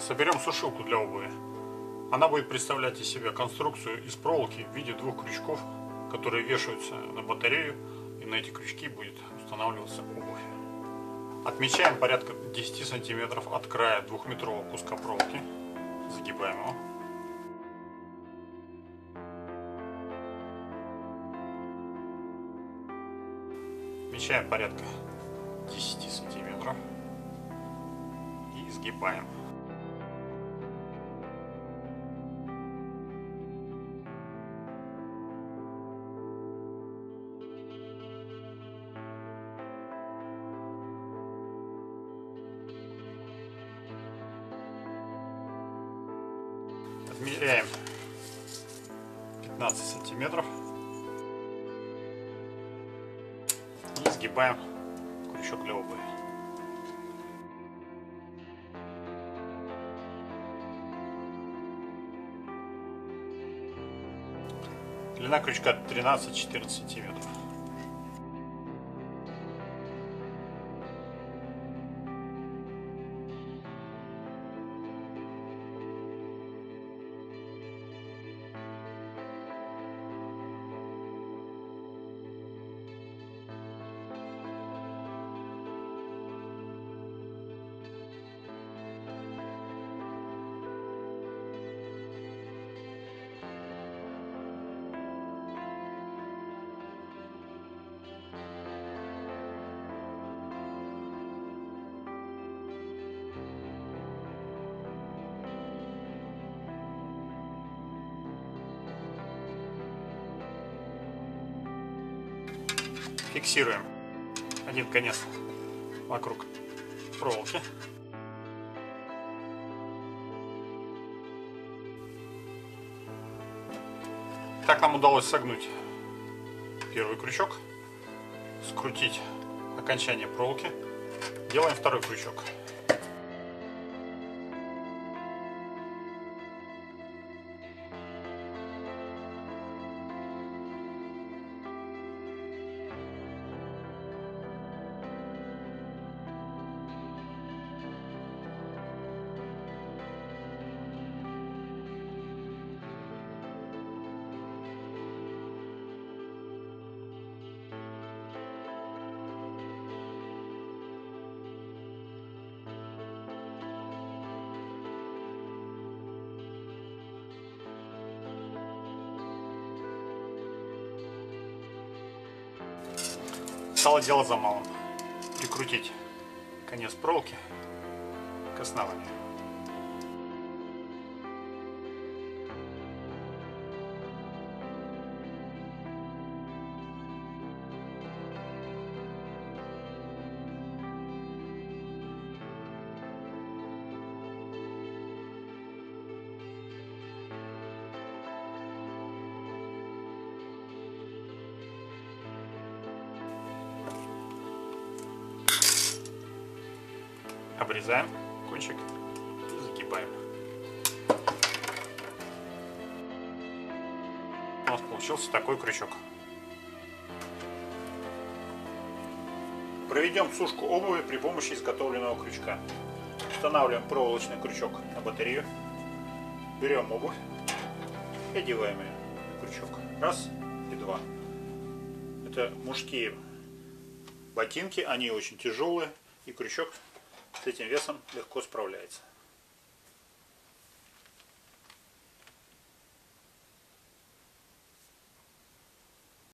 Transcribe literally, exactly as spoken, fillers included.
Соберем сушилку для обуви. Она будет представлять из себя конструкцию из проволоки в виде двух крючков, которые вешаются на батарею, и на эти крючки будет устанавливаться обувь. Отмечаем порядка десяти сантиметров от края двухметрового куска проволоки, загибаем его. Отмечаем порядка десяти сантиметров и сгибаем. Отмеряем пятнадцать сантиметров и сгибаем крючок для обуви. Длина крючка тринадцать-четырнадцать сантиметров. Фиксируем один конец вокруг проволоки. Так нам удалось согнуть первый крючок, скрутить окончание проволоки. Делаем второй крючок. Стало дело за малым. Прикрутить конец проволоки к основанию. Обрезаем кончик и загибаем. У нас получился такой крючок. Проведем сушку обуви при помощи изготовленного крючка. Устанавливаем проволочный крючок на батарею. Берем обувь и одеваем ее на крючок. Раз и два. Это мужские ботинки, они очень тяжелые, и крючок с этим весом легко справляется.